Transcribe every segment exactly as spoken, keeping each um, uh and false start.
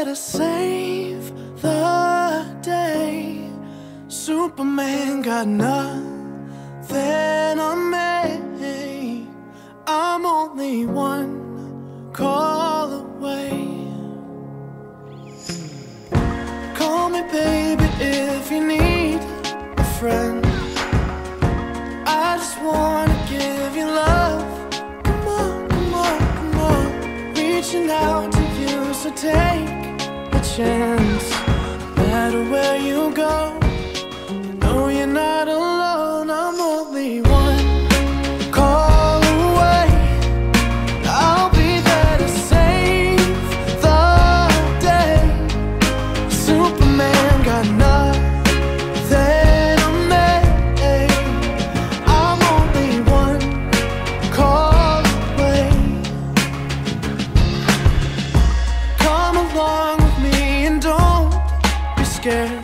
to save the day. Superman got nothing on me. I'm only one call away. Call me baby if you need a friend. I just wanna give you love. Come on, come on, come on. Reaching out to you, so take a chance. No matter where you go, you know you're not alone. I'm only one call away. I'll be there to save the day. Superman got nothing on me. I'm only one call away. Come along with me and don't be scared.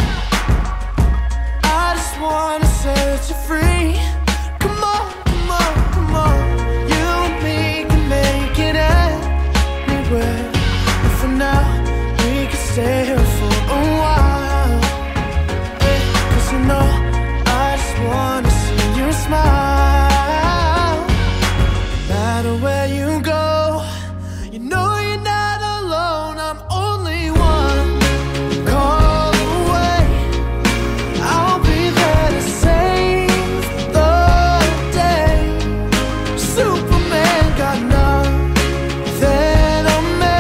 I just wanna set you free. Come on, come on, come on. You and me can make it anywhere. And for now, we can stay here for a while. Hey, 'cause you know, I just wanna see you smile. No matter where you go, you know you're not alone. I'm only one call away. I'll be there to save the day. Superman got nothing on me.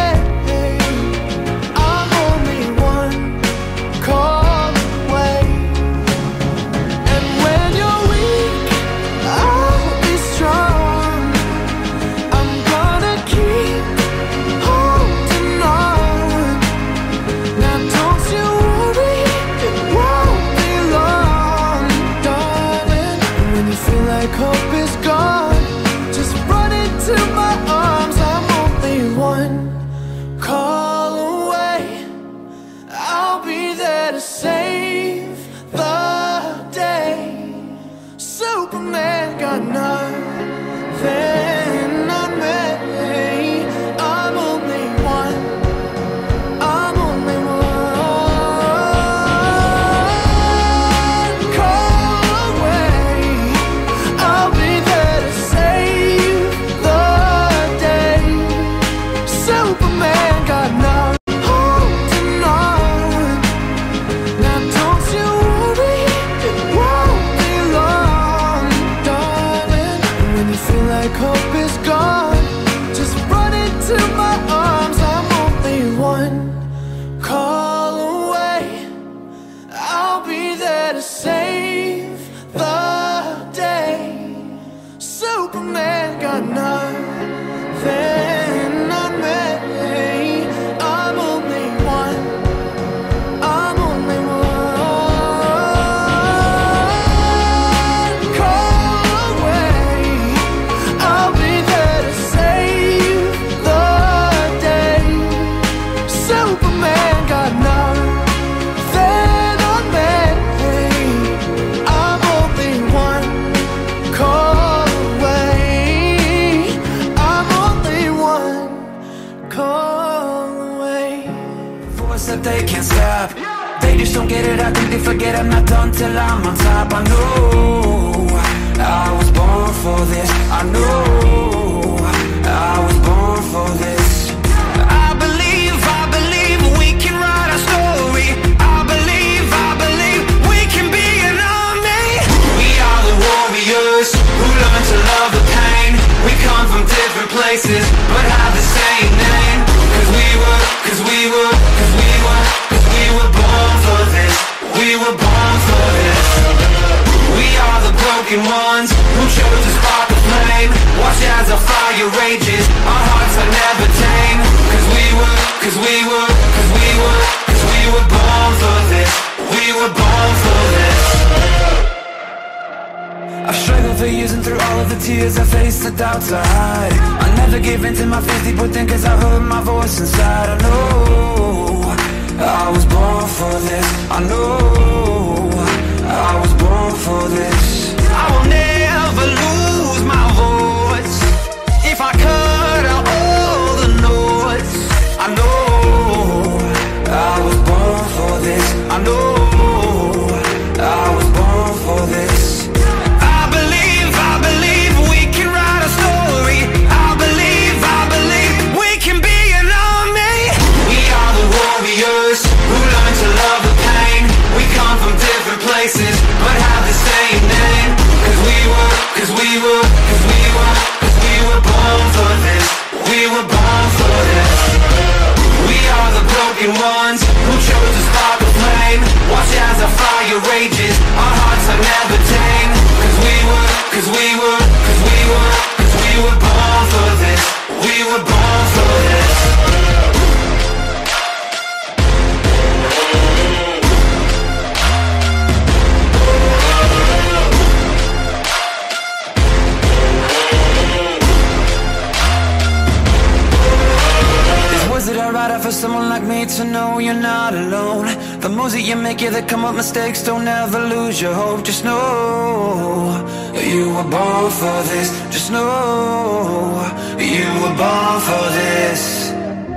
I'm only one call away. And when you're weak, I'll be strong. I'm gonna keep holding on. Now don't you worry, it won't be long, darling. And when you feel like hope is gone, just run into my arms. I'm only one call away. I'll be there to save the day. Superman got nothing on me. I'm only one. I'm only one call away. I'll be there to save the day. Superman got nothing holding on. Now don't you worry, it won't be long, darling. And when you feel like hope is gone, just run into my arms. I'm only one call away. I'll be there to save the day. Superman got nothing on me. I'm only one. I'm only one call away. I'll be there to save the day. Superman got nothing on me. I'm only one call away. I'm only one call away. Force that they can't stop. They just don't get it, I think they forget I'm not done till I'm on top. I know I was born for this. I know I was born for this. I believe, I believe we can write our story. I believe, I believe we can be an army. We are the warriors who learn to love the pain. We come from different places but have the same name. Cause we were, cause we were, cause we were, cause we were born for this. We were born for this. We are the broken ones who chose to spark the flame. Watch as our fire rages, our hearts are never tame. Cause we were, cause we were, cause we were, cause we were born for this. We were born for this. I've struggled for years and through all of the tears I faced the doubts I hide. I never gave in to my fears, people think cause I heard my voice inside. I know I was born for this. I know I was born for this. I will never lose my voice. If I cut out all the noise, I know this. We are the broken ones who chose to spark a flame. Watch as our fire rages, our hearts are never tame. Cause we were, cause we were, cause we were, cause we were born for this. We were born for this. Is it alright for someone like me to know you're not alone? The moves that you make, yeah, they come up mistakes. Don't ever lose your hope. Just know you were born for this. Just know you were born for this.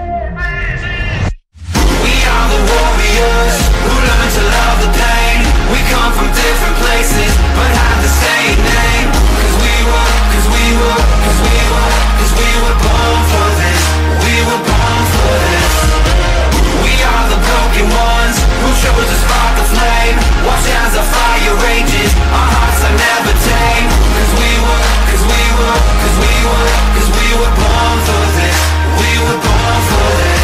We are the warriors who learn to love the pain. We come from different places but have the same name. Cause we were, cause we were, cause we were, cause we were born for this. We were born for this. We are the broken ones who chose to spark the flame. Watch as our fire rages, our hearts are never tame. Cause we were, cause we were, cause we were, cause we were born for this. We were born for this.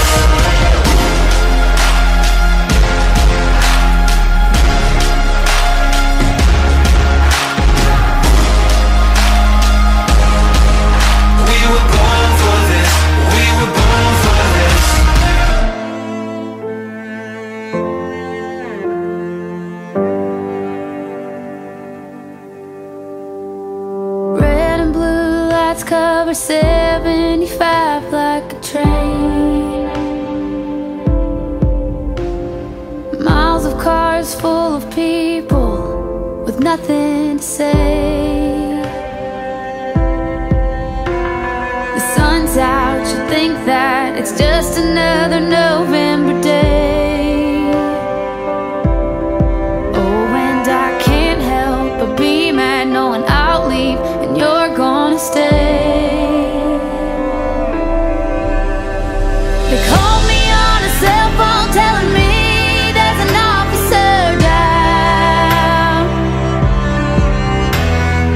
Cover seventy-five like a train. Miles of cars full of people with nothing to say. The sun's out, you think that it's just another November day. Oh, and I can't help but be mad knowing I'll leave and you're gonna stay. They called me on a cell phone telling me there's an officer down.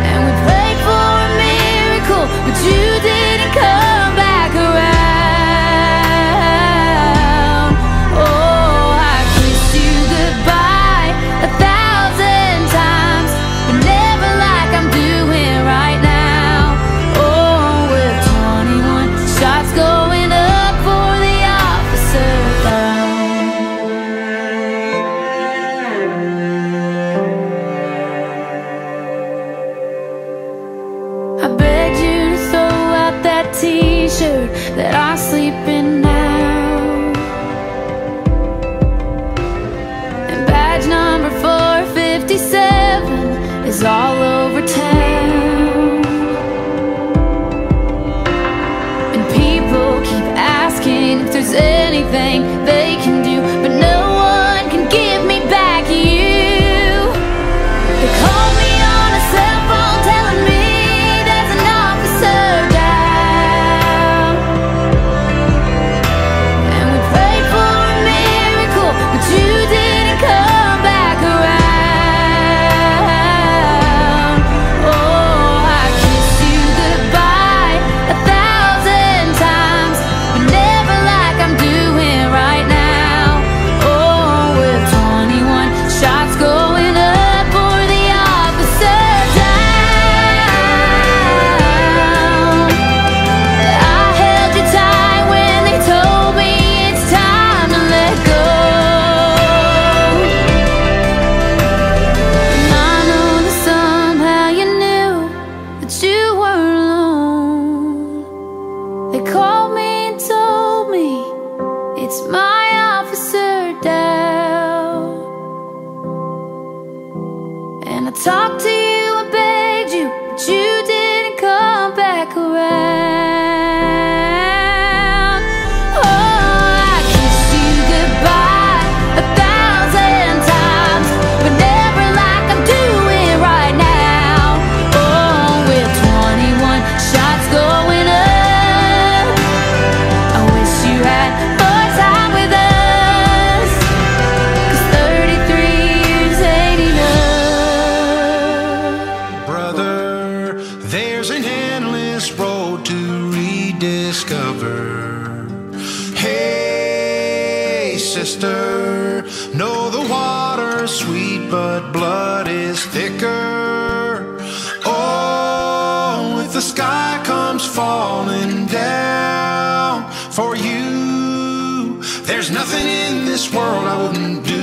sister. Know the water's sweet, but blood is thicker. Oh, if the sky comes falling down for you, there's nothing in this world I wouldn't do.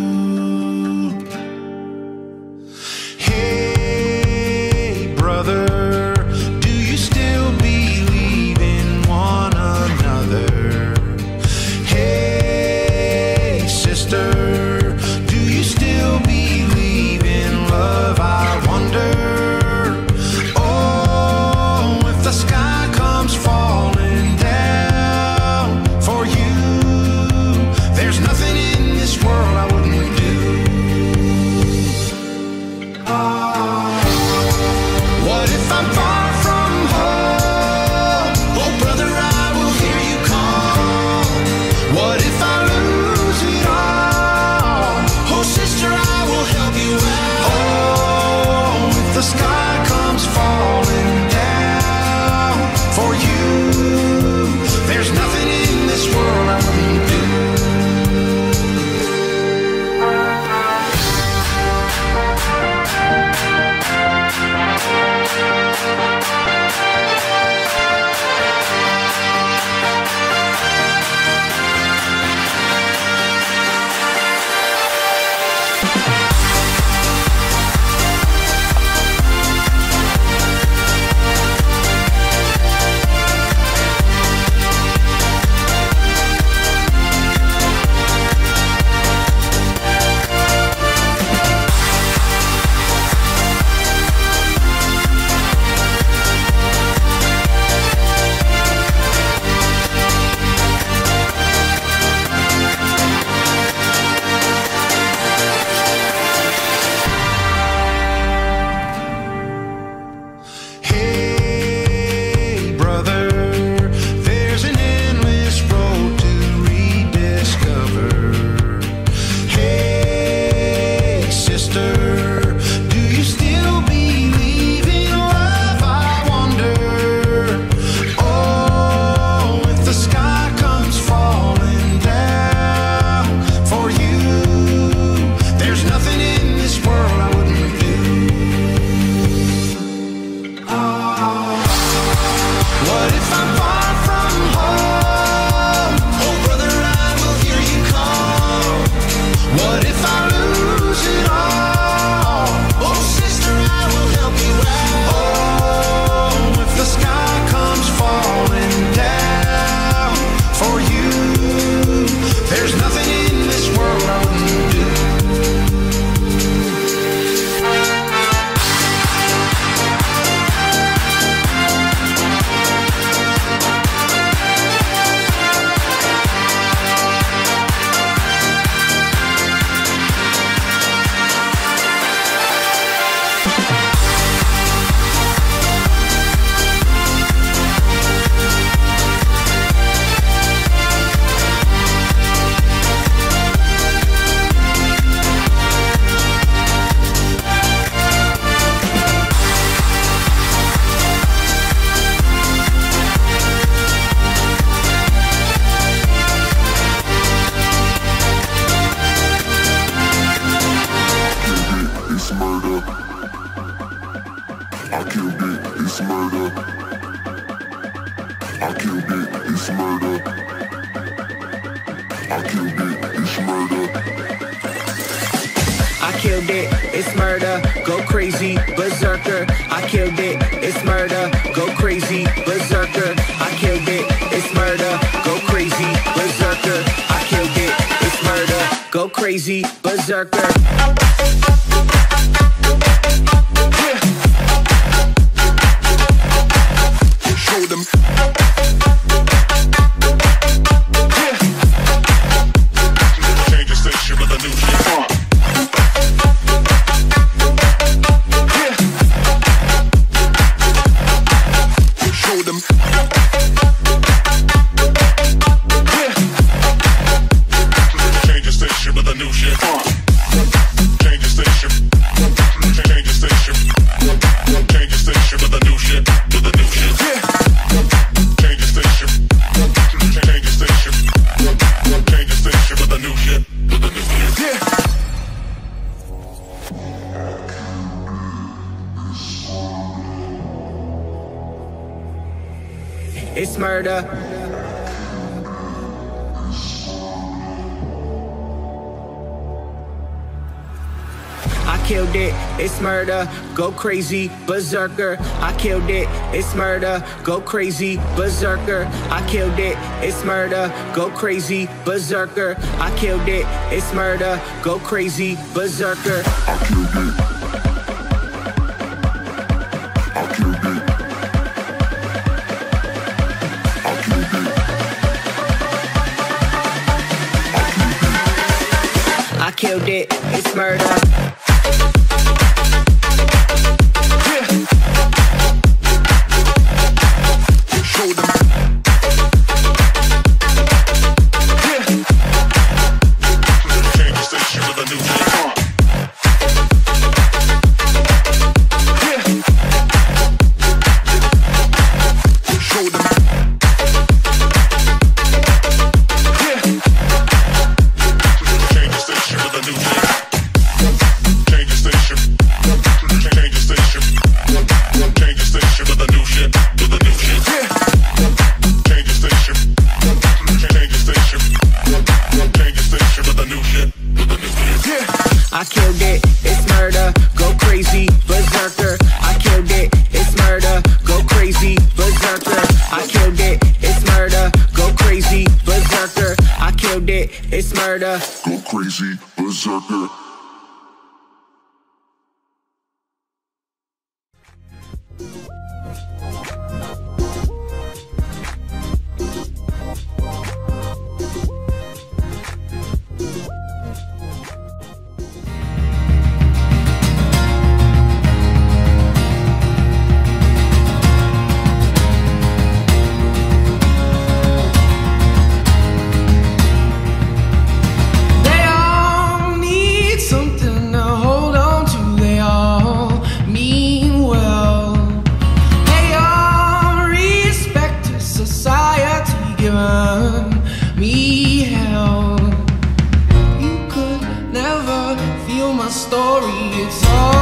Hey, brother, do you still believe in one another? Hey, sister, do you still believe in love? I wonder. Oh, if the sky comes falling down for you, there's nothing in this world I wouldn't do. Oh, what if I'm far from home? Oh, brother, I will hear you call. What if I lose it all? Oh, sister, I will help you out. Oh, if the sky comes falling down for you, there's nothing in this world I wouldn't do. Hey, brother, there's an endless road to rediscover. Hey, sister, do you still believe in love? I wonder. Oh, if the sky comes falling down for you, there's nothing in this world I wouldn't do. What if I'm far from home? Oh, brother, I will hear you call. What if I lose it all? Oh, sister, I will help you out. Oh, if the sky comes falling down for you, there's nothing in this world I wouldn't do. It's murder. I killed it, it's murder. I killed it, it's murder. I killed it, it's murder. I killed it, it's murder, go crazy, berserker. I killed it, it's murder, go crazy, berserker. I killed it, it's murder, go crazy, berserker. I killed it, it's murder, go crazy, berserker. Show them. Change the station with a new shit on. Show them. Change the station with a new shit on. Change the station. it's murder. I killed it, it's murder, go crazy, berserker. I killed it, it's murder, go crazy, berserker. I killed it, it's murder, go crazy, berserker. I killed it, it's murder, go crazy, berserker. I killed it. I killed it. I killed it. I killed it, it's murder. I killed it, it's murder, go crazy, berserker. I killed it, it's murder, go crazy, berserker. I killed it, it's murder, go crazy, berserker. I killed it, it's murder, Go crazy, berserker. They all need something to hold on to. They all mean well. They all respect society, giving me hell. You could never feel my story. It's all